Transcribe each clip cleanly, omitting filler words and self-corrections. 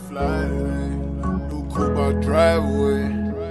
fly today. New coupe I drive away.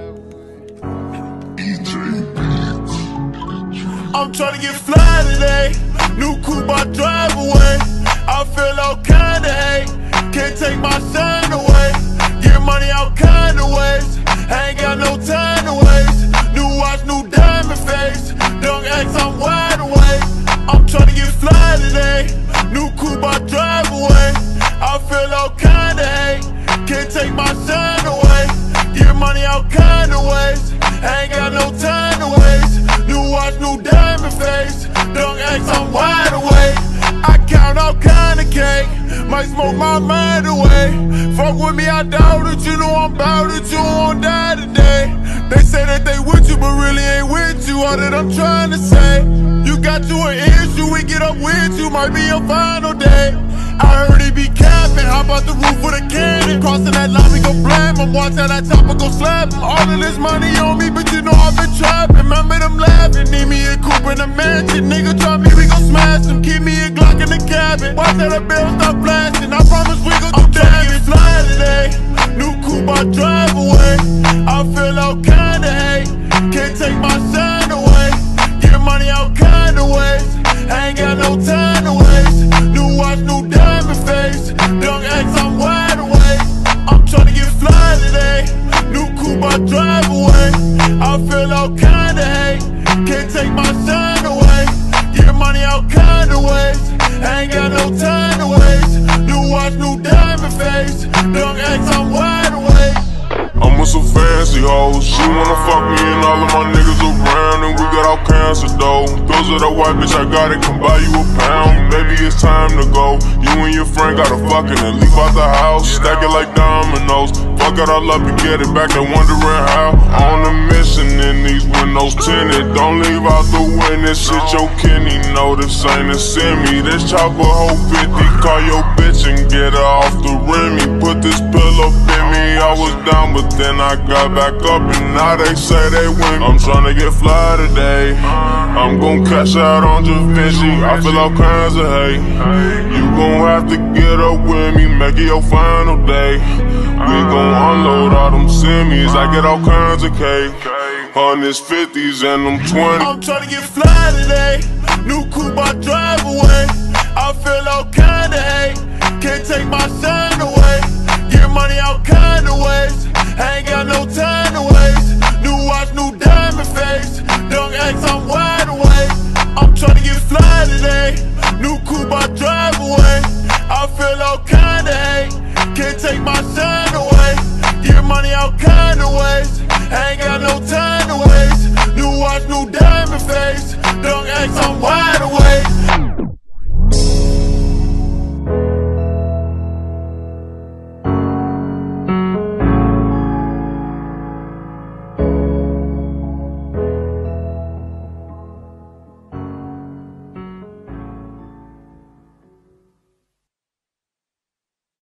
I'm tryna get fly today. New coupe I drive away. I feel all kinda hate. Can't take my shine away. Get money all kinda ways. I ain't got no time to waste. New watch, new diamond face. Don't ask, I'm wide awake. I'm tryna get fly today. New coupe I drive away. I feel all kinda hate. Can't take my shine away. Get money all kinda ways. I ain't got no time to waste. New watch, new diamond face. Don't ask, I'm wide awake. I count all kinda cake. Might smoke my mind away. Fuck with me, I doubt it. You know I'm bout it. You won't die today. They say that they with you, but really ain't with you. All that I'm trying to say. You got you an issue, we get up with you. Might be your final day. I heard he be capping. Hop out the roof with a cannon. Crossing that line, we gon' blam him. Watch how that chopper go slap him. All of this money on me, but you know I've been trapping. Remember them laughing. Need me a coupe in a mansion. Nigga try me, we gon' smash him. Keep me a Glock in the cabin. Watch how the bill stop flashing. I promise we gon' do damage. Fly today. New coupe I drive away. I feel all kinda hate. Can't take my shine away. Get money all kinda ways. I ain't got no time to waste. New watch, new diamond face. Don't ask, I'm wide awake. I'm tryna get fly today. New coupe I drive away. I feel all kinda hate. Can't take my shine away. Get money all kinda ways. I ain't got no time to waste. New watch, new diamond face. Don't ask, I'm wide awake. I'm with some fancy hoes. She wanna fuck me and all of my niggas around, and we got all kinds of dough. Those are the white bitch, I got it, can buy you a pound. Maybe it's time to go. You and your friend gotta fucking and leave out the house. Stack it like dominoes. Fuck it all up and get it back, they wondering how. On a mission in these windows tinted. Don't leave out the witness, shit your kidney know this ain't a semi. This chopper hold 50, call your bitch and get her off the rim. Put this pill up in me, I was down but then I got back up and now they say they win. I'm tryna get fly today. I'm gon' cash out on Da Vinci. I feel all kinds of hate. You gon' have to get up with me, make it your final day. We gon' unload all them semis. I get all kinds of cake. Hundreds, 50s, and them 20s. I'm tryna get fly today. New coupe I drive away. I feel all kinda hate. Can't take my shine away. Get money all kinda ways. I ain't got no time to waste. New watch, new diamond face. Don't ask, I'm wide awake. I'm tryna get fly today. New coupe I drive away. I feel all kinda hate. Can't take my shine away. Get money all kinda ways. I ain't got no time to waste. New watch, new diamond face. Don't ask, I'm wide awake.